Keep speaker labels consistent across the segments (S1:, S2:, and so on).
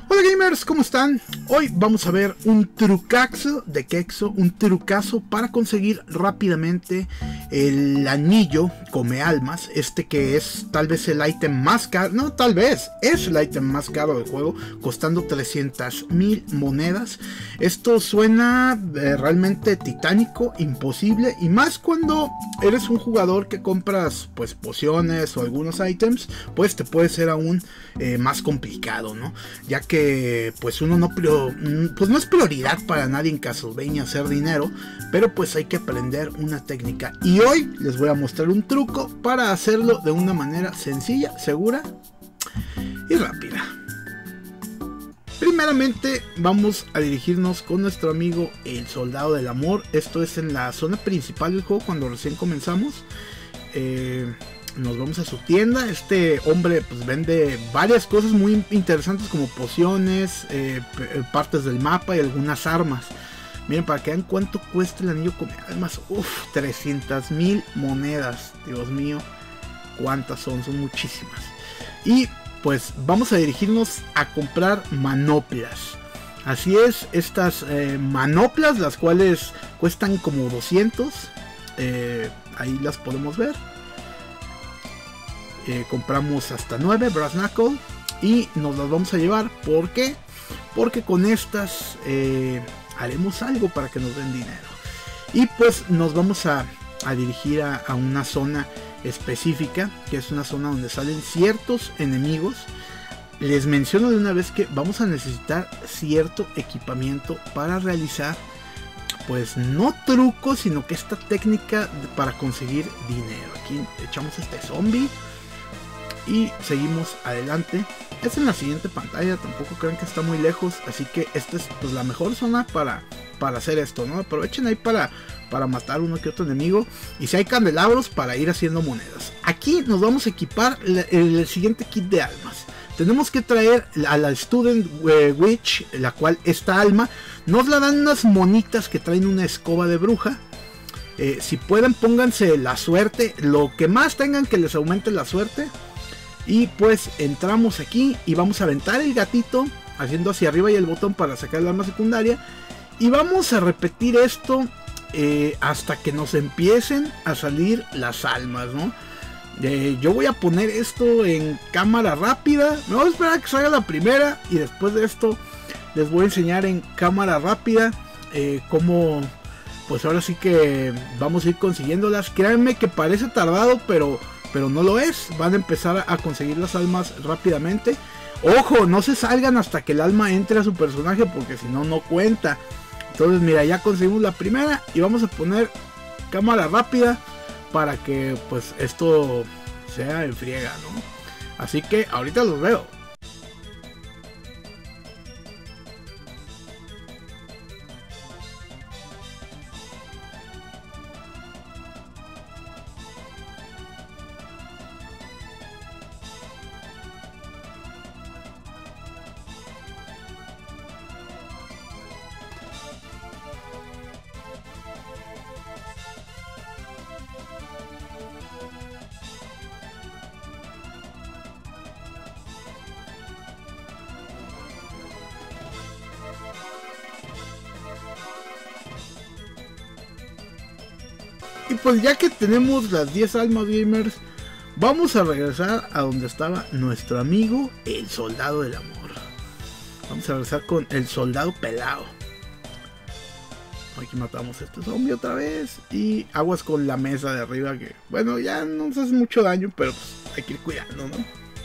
S1: Hola gamers, ¿cómo están? Hoy vamos a ver un trucazo de Kexo, un trucazo para conseguir rápidamente el anillo come almas, que es tal vez el ítem más caro, no tal vez, es el ítem más caro del juego, costando 300,000 monedas. Esto suena realmente titánico, imposible, y más cuando eres un jugador que compras pues pociones o algunos ítems, pues te puede ser aún más complicado, ¿no? Ya que pues uno no es prioridad para nadie en Castlevania hacer dinero, pero pues hay que aprender una técnica, y hoy les voy a mostrar un truco para hacerlo de una manera sencilla, segura y rápida. Primeramente vamos a dirigirnos con nuestro amigo el Soldado del Amor. Esto es en la zona principal del juego cuando recién comenzamos. Nos vamos a su tienda. Este hombre pues vende varias cosas muy interesantes como pociones, partes del mapa y algunas armas. Miren, para que vean cuánto cuesta el anillo come almas. 300,000 monedas. Dios mío, cuántas son muchísimas. Y pues vamos a dirigirnos a comprar manoplas. Así es, estas manoplas, las cuales cuestan como 200. Ahí las podemos ver. Compramos hasta 9 Brass Knuckle y nos las vamos a llevar. ¿Por qué? Porque con estas haremos algo para que nos den dinero. Y pues nos vamos a dirigir a una zona específica, que es una zona donde salen ciertos enemigos. Les menciono de una vez que vamos a necesitar cierto equipamiento para realizar pues no trucos, sino que esta técnica para conseguir dinero. Aquí echamos este zombie y seguimos adelante. Es en la siguiente pantalla, tampoco crean que está muy lejos, así que esta es pues la mejor zona para hacer esto, ¿no? Aprovechen ahí para matar uno que otro enemigo, y si hay candelabros para ir haciendo monedas. Aquí nos vamos a equipar el siguiente kit de almas. Tenemos que traer a la Student Witch, la cual esta alma nos la dan unas monitas que traen una escoba de bruja. Si pueden, pónganse la suerte, lo que más tengan que les aumente la suerte. Y pues entramos aquí y vamos a aventar el gatito haciendo hacia arriba y el botón para sacar el arma secundaria. Y vamos a repetir esto hasta que nos empiecen a salir las almas, ¿no? Yo voy a poner esto en cámara rápida. Me voy a esperar a que salga la primera y después de esto les voy a enseñar en cámara rápida cómo pues ahora sí que vamos a ir consiguiéndolas. Créanme que parece tardado, pero no lo es. Van a empezar a conseguir las almas rápidamente. Ojo, no se salgan hasta que el alma entre a su personaje, porque si no, no cuenta. Entonces mira, ya conseguimos la primera y vamos a poner cámara rápida para que pues esto sea en friega, ¿no? Así que ahorita los veo. Y pues ya que tenemos las 10 almas gamers, vamos a regresar a donde estaba nuestro amigo el Soldado del Amor. Vamos a regresar con el soldado pelado. Aquí matamos a este zombie otra vez. Y aguas con la mesa de arriba, que bueno, ya no nos hace mucho daño, pero pues hay que ir cuidando, ¿no?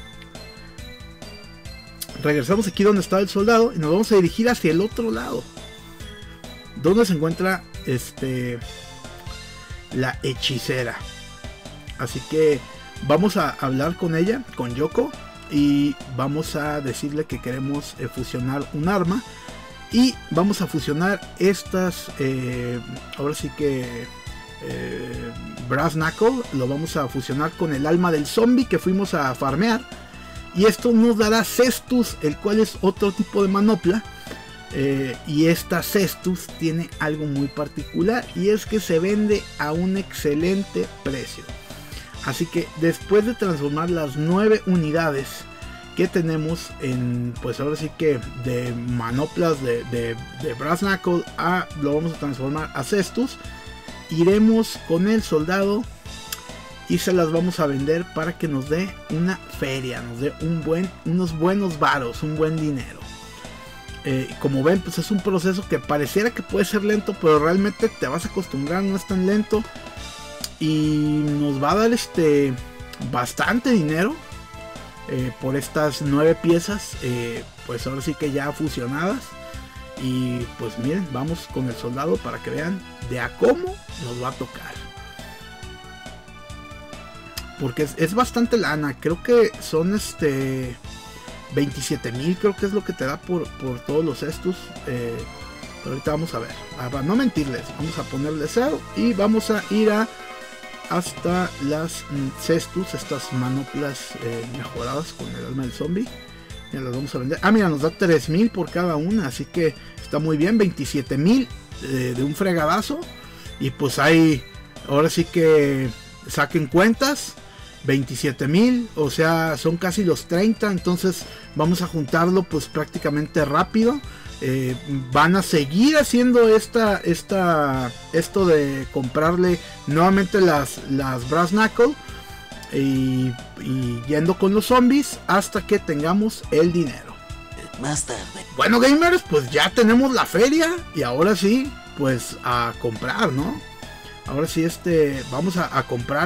S1: Regresamos aquí donde estaba el soldado y nos vamos a dirigir hacia el otro lado, donde se encuentra la hechicera. Así que vamos a hablar con ella, con Yoko, y vamos a decirle que queremos fusionar un arma. Y vamos a fusionar estas, ahora sí que Brass Knuckle, lo vamos a fusionar con el alma del zombie que fuimos a farmear. Y esto nos dará Cestus, el cual es otro tipo de manopla. Y esta Cestus tiene algo muy particular, y es que se vende a un excelente precio. Así que después de transformar las 9 unidades que tenemos en, pues ahora sí que de manoplas de Brass Knuckle lo vamos a transformar a cestus. Iremos con el soldado y se las vamos a vender para que nos dé una feria, nos dé unos buenos varos, un buen dinero. Como ven, pues es un proceso que pareciera que puede ser lento, pero realmente te vas a acostumbrar, no es tan lento. Y nos va a dar bastante dinero por estas 9 piezas, pues ahora sí que ya fusionadas. Y pues miren, vamos con el soldado para que vean de a cómo nos va a tocar. Porque es bastante lana, creo que son 27,000, creo que es lo que te da por todos los cestus. Pero ahorita vamos a ver, para no mentirles, vamos a ponerle 0 y vamos a ir hasta las cestus, estas manoplas mejoradas con el alma del zombie. Ya las vamos a vender. Mira, nos da 3,000 por cada una, así que está muy bien. 27,000 de un fregadazo. Y pues ahí, ahora sí que saquen cuentas. 27,000, o sea, son casi los 30. Entonces vamos a juntarlo pues prácticamente rápido. Van a seguir haciendo esto de comprarle nuevamente las Brass Knuckle y yendo con los zombies hasta que tengamos el dinero.
S2: Más tarde.
S1: Bueno, gamers, pues ya tenemos la feria y ahora sí, pues a comprar, ¿no? Ahora sí, vamos a comprar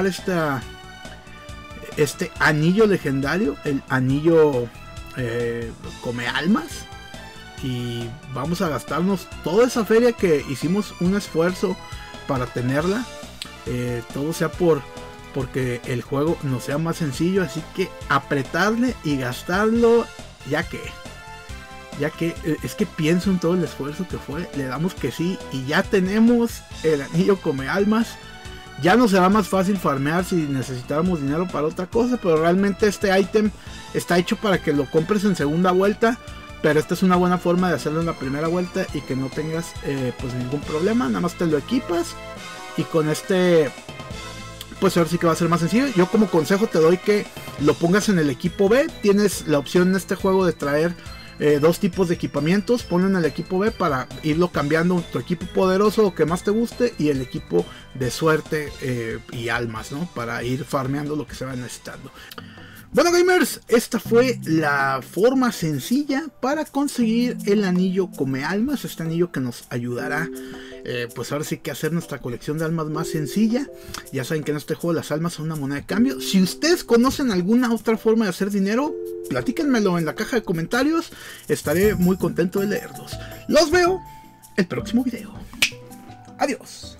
S1: este anillo legendario, el anillo come almas. Y vamos a gastarnos toda esa feria que hicimos un esfuerzo para tenerla. Todo sea porque el juego nos sea más sencillo. Así que apretarle y gastarlo. Ya que es que pienso en todo el esfuerzo que fue. Le damos que sí y ya tenemos el anillo come almas. Ya no será más fácil farmear si necesitáramos dinero para otra cosa. Pero realmente este ítem está hecho para que lo compres en segunda vuelta. Pero esta es una buena forma de hacerlo en la primera vuelta y que no tengas pues ningún problema. Nada más te lo equipas y con pues ahora sí que va a ser más sencillo. Yo como consejo te doy que lo pongas en el equipo B. Tienes la opción en este juego de traer 2 tipos de equipamientos. Ponlo en el equipo B para irlo cambiando. Tu equipo poderoso o que más te guste y el equipo de suerte y almas, ¿no? Para ir farmeando lo que se va necesitando. Bueno, gamers, esta fue la forma sencilla para conseguir el anillo come almas. Este anillo que nos ayudará pues ahora sí que a hacer nuestra colección de almas más sencilla. Ya saben que en este juego las almas son una moneda de cambio. Si ustedes conocen alguna otra forma de hacer dinero, platíquenmelo en la caja de comentarios. Estaré muy contento de leerlos. Los veo el próximo video. Adiós.